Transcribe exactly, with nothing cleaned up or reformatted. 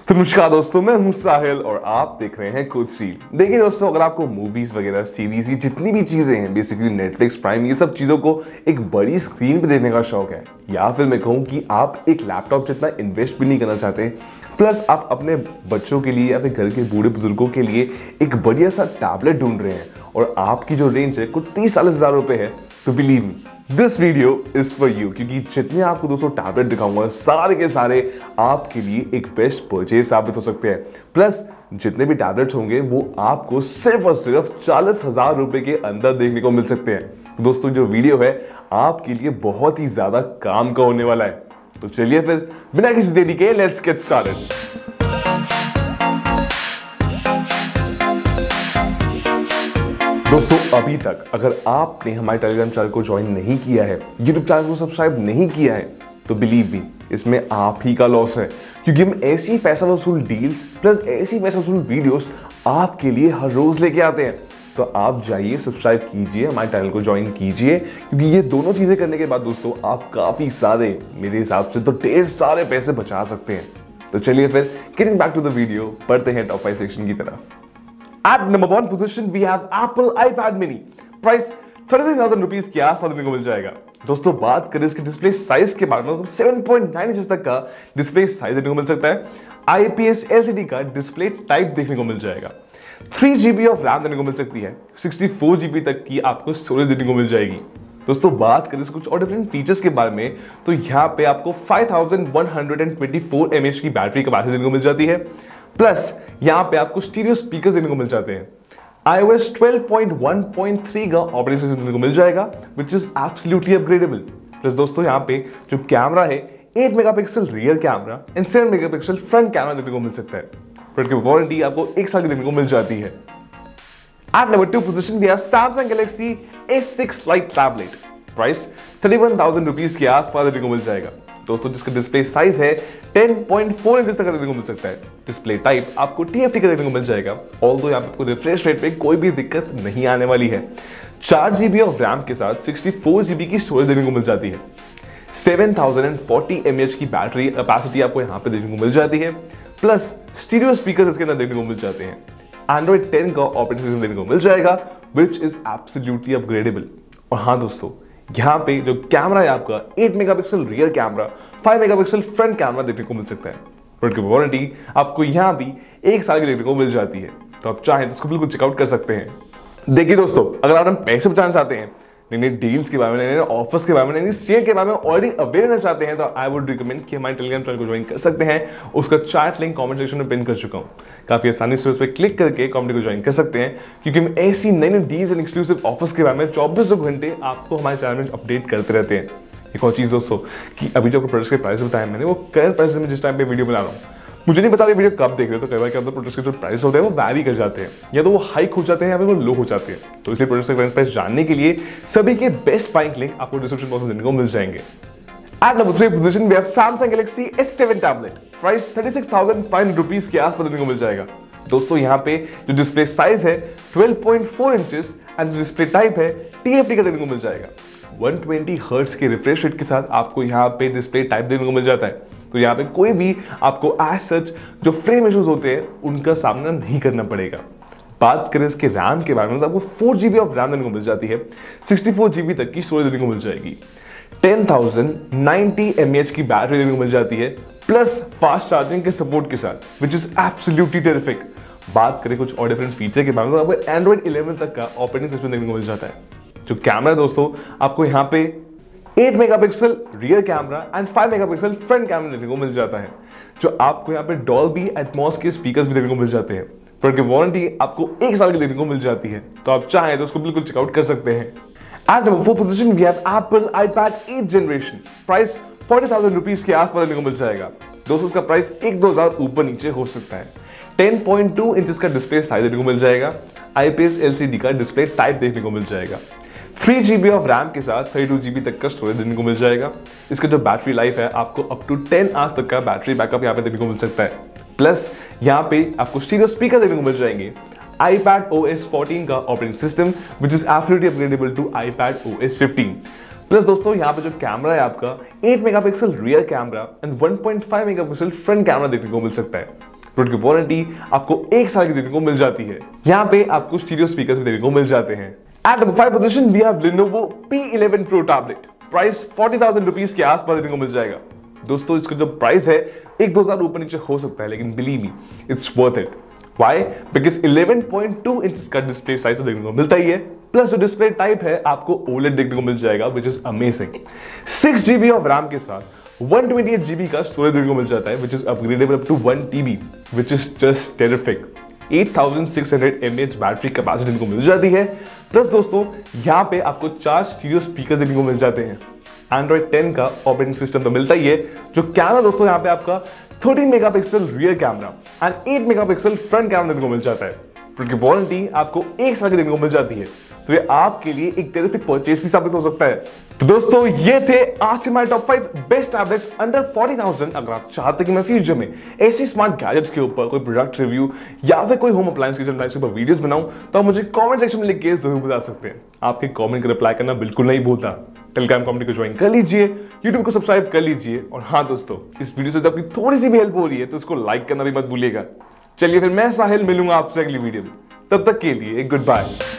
तो नमस्कार दोस्तों, मैं हूं साहिल और आप देख रहे हैं कुछ रील। देखिए दोस्तों, अगर आपको मूवीज वगैरह सीरीज ये जितनी भी चीजें हैं, बेसिकली नेटफ्लिक्स प्राइम, ये सब चीजों को एक बड़ी स्क्रीन पे देखने का शौक है, या फिर मैं कहूँ कि आप एक लैपटॉप जितना इन्वेस्ट भी नहीं करना चाहते, प्लस आप अपने बच्चों के लिए या फिर घर के बूढ़े बुजुर्गों के लिए एक बढ़िया सा टैबलेट ढूंढ रहे हैं और आपकी जो रेंज है कुछ तीस चालीस हजार रुपए है, तो believe me this video is for you. क्योंकि जितने आपको दोस्तों टैबलेट दिखाऊंगा सारे के सारे आपके लिए एक बेस्ट परचेज साबित हो सकते हैं। प्लस जितने भी टैबलेट्स होंगे वो आपको सिर्फ और सिर्फ चालीस हजार रुपए के अंदर देखने को मिल सकते हैं। तो दोस्तों जो वीडियो है आपके लिए बहुत ही ज्यादा काम का होने वाला है। तो चलिए फिर बिना किसी देरी के लेट्स गेट स्टार्टेड। दोस्तों अभी तक अगर आपने हमारे टेलीग्राम चैनल को ज्वाइन नहीं किया है, यूट्यूब चैनल को सब्सक्राइब नहीं किया है, तो बिलीव मी इसमें आप ही का लॉस है। क्योंकि हम ऐसी पैसा वसूल डील्स प्लस ऐसी पैसा वसूल वीडियोस आपके लिए हर रोज लेके आते हैं। तो आप जाइए, सब्सक्राइब कीजिए, हमारे चैनल को ज्वाइन कीजिए, क्योंकि ये दोनों चीजें करने के बाद दोस्तों आप काफी सारे, मेरे हिसाब से तो ढेर सारे पैसे बचा सकते हैं। तो चलिए फिर getting back to the video, बढ़ते हैं टॉप फाइव सेक्शन की तरफ। At number one position we have Apple iPad mini, price thirty thousand rupees के आसपास देखने को मिल जाएगा। दोस्तों बात करें इसके डिस्प्ले साइज के बारे में, तो सेवन पॉइंट नाइन इंच तक का डिस्प्ले साइज देखने को मिल सकता है। आईपीएस एलसीडी का डिस्प्ले टाइप देखने को मिल जाएगा। थ्री जीबी ऑफ रैम देने को मिल सकती है। सिक्सटी फोर जीबी तक की आपको स्टोरेज देने को मिल जाएगी। दोस्तों बात करें कुछ और डिफरेंट फीचर्स के बारे में, तो यहाँ पे आपको five thousand one hundred twenty four MH की बैटरी कैपेसिटी देने को मिल जाती है। प्लस यहाँ पे आपको स्टीरियो स्पीकर्स देने को मिल जाते हैं। iOS twelve point one point three का ऑपरेटिंग सिस्टम देने को मिल जाएगा, which is absolutely upgradable. Plus दोस्तों यहाँ पे जो कैमरा है, eight megapixel rear camera and seven megapixel front camera देखने को मिल सकता है। प्रोडक्ट की वारंटी आपको एक साल की देखने को मिल जाती है। At number two position we have Samsung Galaxy S six Lite tablet, price thirty one thousand rupees के आसपास देखने को मिल जाएगा। दोस्तों जिसका डिस्प्ले साइज है टेन पॉइंट फोर इंच तक देखने को मिल सकता है। डिस्प्ले टाइप आपको टीएफटी का देखने को मिल जाएगा। ऑल्दो यहाँ पे आपको रिफ्रेश रेट पे कोई भी दिक्कत नहीं आने वाली है। फोर जीबी ऑफ रैम के साथ सिक्सटी फोर जीबी की स्टोरेज देखने को मिल जाती है। सेवन थाउजेंड फोर्टी एमएच की बैटरी कैपेसिटी आपको यहाँ पे देखने को मिल जाती है। प्लस स्टीरियो स्पीकर इसके अंदर देखने को मिल जाते हैं। एंड्रॉइड टेन का ऑपरेटिंग सिस्टम देखने को मिल जाएगा, विच इज एब्सोल्युटली अपग्रेडेबल। और हाँ दोस्तों, यहाँ पे जो कैमरा है आपका, eight megapixel rear camera, five megapixel front camera देखने को मिल सकता है। प्रोडक्ट की वारंटी आपको यहाँ भी एक साल की देखने को मिल जाती है। तो आप चाहें तो इसको बिल्कुल चेकआउट कर सकते हैं। देखिए दोस्तों, अगर आप पैसे बचाना चाहते हैं, नई नई डील्स के बारे में, नए नए ऑफर्स के बारे में, नई सेल के बारे में ऑलरेडी अवेयर रहना चाहते हैं, तो आई वुड रिकमेंड कि हमारे टेलीग्राम चैनल को ज्वाइन कर सकते हैं। उसका चैट लिंक कमेंट सेक्शन में पिन कर चुका हूँ। काफी आसानी से उस पर क्लिक करके कमेंट को ज्वाइन कर सकते हैं, क्योंकि हम ऐसी नई नई डील्स एंड एक्सक्लूसिव ऑफर्स के बारे में चौबीसों घंटे आपको हमारे चैनल में अपडेट करते रहते हैं। एक और चीज दोस्तों, कि अभी जो प्रोडक्ट्स के प्राइस बताए मैंने, वो करंट प्राइस में जिस टाइम पे वीडियो बना रहा हूँ, मुझे नहीं पता ये वीडियो कब देख रहे हो, तो कई बार क्या होता है प्रोडक्ट्स के जो प्राइस होते हैं वो वैरी कर जाते हैं, या तो वो हाइक हो जाते हैं या फिर वो लो हो जाते हैं। तो इसलिए प्रोडक्ट्स के करंट प्राइस जानने के लिए सभी के बेस्ट बाइंग लिंक आपको डिस्क्रिप्शन बॉक्स में देने को मिल जाएंगे। At number three position we have Samsung Galaxy S seven tablet, price thirty six thousand five hundred rupees के आसपास देने को मिल जाएगा। दोस्तों यहाँ पे जो डिस्प्ले साइज है twelve point four inches and display type है टीएफटी का देने को मिल जाएगा। वन ट्वेंटी हर्ट्ज के रिफ्रेश रेट के साथ आपको यहाँ पे डिस्प्ले टाइप देने को मिल जाता है। तो यहाँ पे कोई भी आपको एज सच जो फ्रेम इश्यूज होते हैं उनका सामना नहीं करना पड़ेगा। बात करें इसके रैम के बारे में, तो आपको फोर जीबी ऑफ रैम देने को मिल जाती है। सिक्सटी फोर जीबी तक की स्टोरेज देने को मिल जाएगी। टेन थाउजेंड नाइंटी एमएच की बैटरी देने को मिल जाती है, प्लस फास्ट चार्जिंग के सपोर्ट के साथ, विच इज एब्सोल्युटली टेरिफिक। बात करें कुछ और डिफरेंट फीचर के बारे में, तो आपको एंड्रॉइड इलेवन तक का ऑपरेटिंग सिस्टम देखने को मिल जाता है। जो कैमरा दोस्तों आपको यहाँ पे eight megapixel rear camera and five megapixel front camera देखने को मिल जाता है। जो आपको यहाँ पे डॉल्बी एटमॉस के स्पीकर्स भी देखने को मिल जाते हैं। प्रोडक्ट की वारंटी आपको एक साल की देखने को मिल जाती है। तो आप चाहें तो उसको बिल्कुल चेकआउट कर सकते हैं। At number four position we have Apple iPad eight generation, price forty thousand rupees के आसपास देखने को मिल जाएगा। दोस्तों उसका प्राइस एक दो हजार ऊपर नीचे हो सकता है। टेन पॉइंट टू इंचेस का डिस्प्ले साइज देखने को मिल जाएगा। आईपीएस एलसीडी का डिस्प्ले टाइप देखने को मिल जाएगा। थ्री जीबी ऑफ रैम के साथ थर्टी टू जीबी तक का स्टोरेज देने को मिल जाएगा। इसका जो बैटरी लाइफ है आपको अप टू टेन आवर्स तक का बैटरी बैकअप यहाँ पे देखने को मिल सकता है। प्लस यहाँ पे आपको स्टीरियो स्पीकर देखने को मिल जाएंगे। iPad ओ एस फोर्टीन का operating system, which is absolutely upgradable to iPad O S fifteen. Plus दोस्तों यहाँ पे जो कैमरा है आपका eight megapixel rear camera and one point five megapixel front camera देखने को मिल सकता है। प्रोडक्ट की वारंटी आपको एक साल की देने को मिल जाती है। यहाँ पे आपको स्टीरियो स्पीकर्स भी देने को मिल जाते हैं। At number five position we have Lenovo P eleven Pro tablet. Price forty thousand rupees के आसपास देने को मिल जाएगा। दोस्तों इसका जो प्राइस है एक दो हजार ऊपर नीचे हो सकता है, लेकिन believe me it's worth it. Why? Because eleven point two inch का डिस्प्ले साइज देखने को मिलता ही है, प्लस जो डिस्प्ले टाइप है आपको ओलेड देखने को मिल जाएगा, which is amazing। Six GB of RAM के साथ वन ट्वेंटी एट जीबी का स्टोरेज देखने को मिल जाता है, which is upgradable up to one TB, which is just terrific। Eight thousand six hundred mAh battery capacity देखने को मिल जाती है, प्लस दोस्तों यहाँ पे आपको चार स्टीरियो स्पीकर देखने को मिल जाते हैं। एंड्रॉइड टेन का ऑपरेटिंग सिस्टम तो मिलता ही है। जो कैमरा दोस्तों यहाँ पे आपका thirteen megapixel rear camera and eight megapixel front camera देखने को मिल जाता है। क्योंकि वारंटी आपको एक साल की देखने को मिल जाती है, तो ये आपके लिए एक टेरिफिक परचेज भी साबित हो सकता है। तो दोस्तों ये थे आज के हमारे top five best tablets under forty thousand. अगर आप चाहते हैं कि मैं फ्यूचर में ऐसी स्मार्ट गैजेट्स के ऊपर कोई प्रोडक्ट रिव्यू या फिर कोई होम अप्लायंस किचन अप्लायंस के ऊपर वीडियोस बनाऊं, तो आप मुझे कमेंट सेक्शन में लिख के जरूर बता सकते हैं। आपके कमेंट का रिप्लाई करना बिल्कुल नहीं भूलता। टेलीग्राम कम्युनिटी को ज्वाइन कर लीजिए, यूट्यूब को सब्सक्राइब कर लीजिए, और हाँ दोस्तों इस वीडियो से जब आपकी थोड़ी सी भी हेल्प हो रही है तो इसको लाइक करना भी मत भूलिएगा। चलिए फिर मैं साहिल मिलूंगा आपसे अगली वीडियो में, तब तक के लिए गुड बाय।